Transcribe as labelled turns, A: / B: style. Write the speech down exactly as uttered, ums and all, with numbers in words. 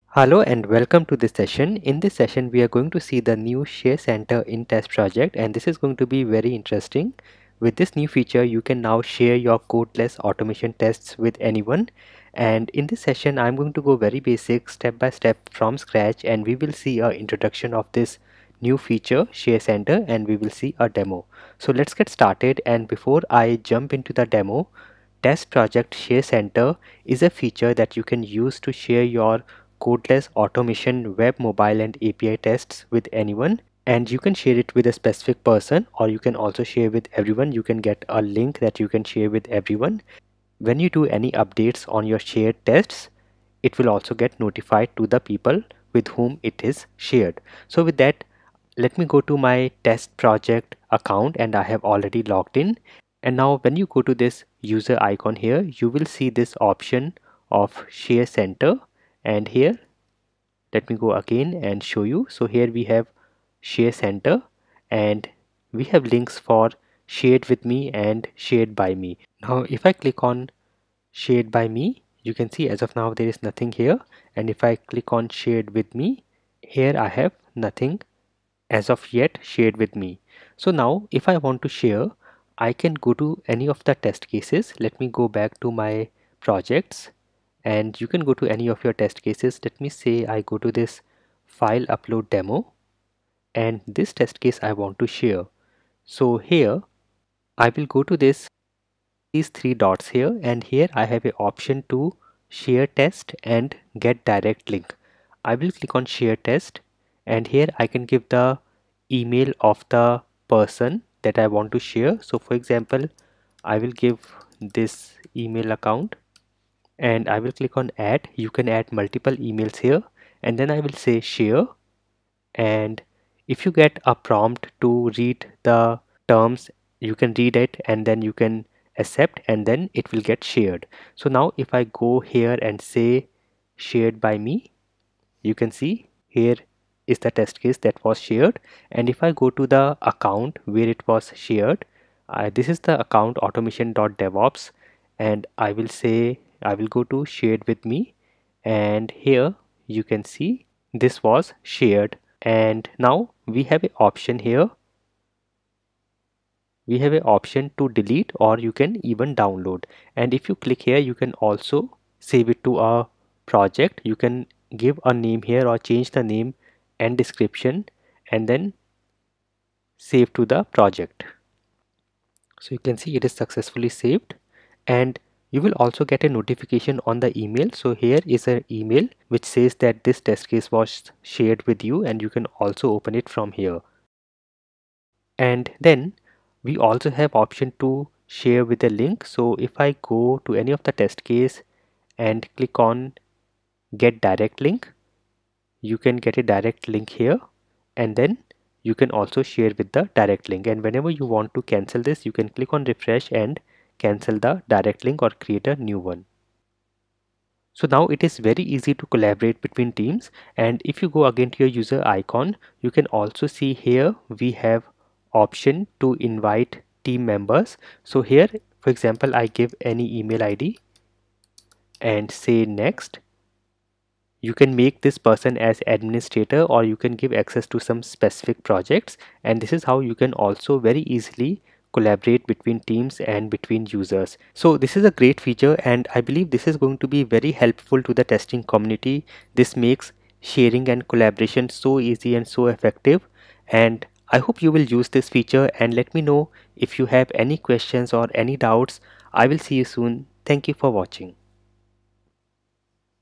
A: Hello and welcome to this session. In this session, we are going to see the new Share Center in TestProject, and this is going to be very interesting. With this new feature, you can now share your codeless automation tests with anyone. And in this session, I'm going to go very basic, step by step from scratch, and we will see an introduction of this new feature, Share Center, and we will see a demo. So let's get started. And before I jump into the demo, TestProject Share Center is a feature that you can use to share your codeless automation web, mobile and A P I tests with anyone, and you can share it with a specific person, or you can also share with everyone. You can get a link that you can share with everyone. When you do any updates on your shared tests, it will also get notified to the people with whom it is shared. So with that, let me go to my test project account, and I have already logged in. And now when you go to this user icon here, you will see this option of Share Center. And here, let me go again and show you. So here we have Share Center, and we have links for shared with me and shared by me. Now if I click on shared by me, you can see as of now there is nothing here, and if I click on shared with me, here I have nothing as of yet shared with me. So now if I want to share, I can go to any of the test cases. Let me go back to my projects, and you can go to any of your test cases. Let me say I go to this file upload demo, and this test case I want to share. So here I will go to this these three dots here, and here I have an option to share test and get direct link. I will click on share test, and here I can give the email of the person that I want to share. So for example, I will give this email account, and I will click on add. You can add multiple emails here, and then I will say share. And if you get a prompt to read the terms, you can read it and then you can accept, and then it will get shared. So now if I go here and say shared by me, you can see here is the test case that was shared. And if I go to the account where it was shared, uh, this is the account automation.devops, and I will say I will go to shared with me, and here you can see this was shared. And now we have an option here. We have an option to delete, or you can even download. And if you click here, you can also save it to a project. You can give a name here or change the name and description, and then save to the project. So you can see it is successfully saved, and you will also get a notification on the email. So here is an email which says that this test case was shared with you, and you can also open it from here. And then we also have option to share with a link. So if I go to any of the test case and click on get direct link, you can get a direct link here, and then you can also share with the direct link. And whenever you want to cancel this, you can click on refresh and cancel the direct link or create a new one. So now it is very easy to collaborate between teams. And if you go again to your user icon, you can also see here we have option to invite team members. So here, for example, I give any email I D and say next. You can make this person as administrator, or you can give access to some specific projects, and this is how you can also very easily collaborate between teams and between users. So this is a great feature, and I believe this is going to be very helpful to the testing community. This makes sharing and collaboration so easy and so effective, and I hope you will use this feature. And let me know if you have any questions or any doubts. I will see you soon. Thank you for watching.